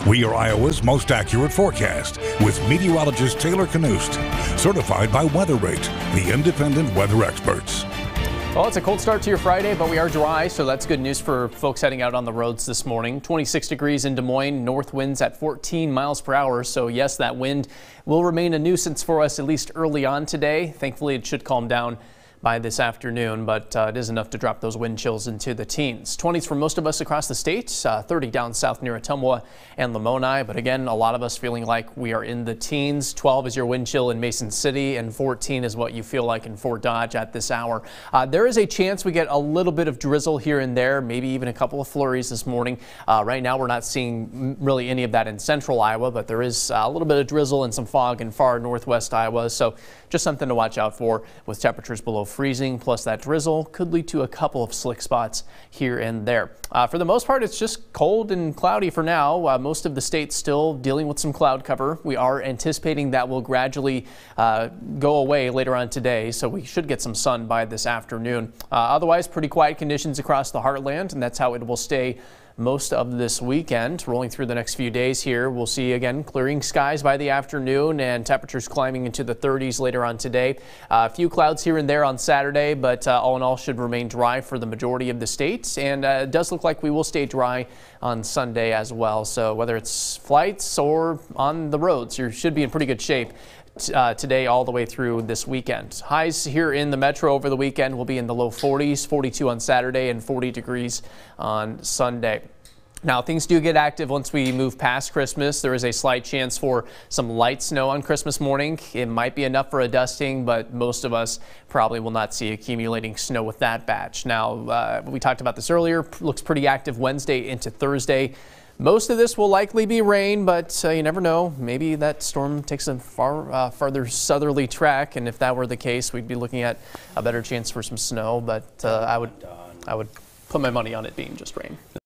We are Iowa's most accurate forecast with meteorologist Taylor Knust, certified by WeatherRate, the independent weather experts. Well, it's a cold start to your Friday, but we are dry, so that's good news for folks heading out on the roads this morning. 26 degrees in Des Moines, north winds at 14 miles per hour. So yes, that wind will remain a nuisance for us at least early on today. Thankfully, it should calm down by this afternoon, but it is enough to drop those wind chills into the teens. 20s for most of us across the state, 30 down south near Ottumwa and Lamoni, but again, a lot of us feeling like we are in the teens. 12 is your wind chill in Mason City, and 14 is what you feel like in Fort Dodge at this hour. There is a chance we get a little bit of drizzle here and there, maybe even a couple of flurries this morning. Right now, we're not seeing really any of that in central Iowa, but there is a little bit of drizzle and some fog in far northwest Iowa, so just something to watch out for with temperatures below freezing, plus that drizzle could lead to a couple of slick spots here and there. For the most part, it's just cold and cloudy for now. Most of the state still dealing with some cloud cover. We are anticipating that will gradually go away later on today, so we should get some sun by this afternoon. Otherwise, pretty quiet conditions across the heartland, and that's how it will stay most of this weekend. Rolling through the next few days here, we'll see again clearing skies by the afternoon and temperatures climbing into the 30s later on today. A few clouds here and there on Saturday, but all in all should remain dry for the majority of the state, and it does look like we will stay dry on Sunday as well. So whether it's flights or on the roads, you should be in pretty good shape today all the way through this weekend. Highs here in the metro over the weekend will be in the low 40s, 42 on Saturday and 40 degrees on Sunday. Now, things do get active once we move past Christmas. There is a slight chance for some light snow on Christmas morning. It might be enough for a dusting, but most of us probably will not see accumulating snow with that batch. Now, we talked about this earlier. Looks pretty active Wednesday into Thursday. Most of this will likely be rain, but you never know. Maybe that storm takes a farther southerly track, and if that were the case, we'd be looking at a better chance for some snow. But I would put my money on it being just rain.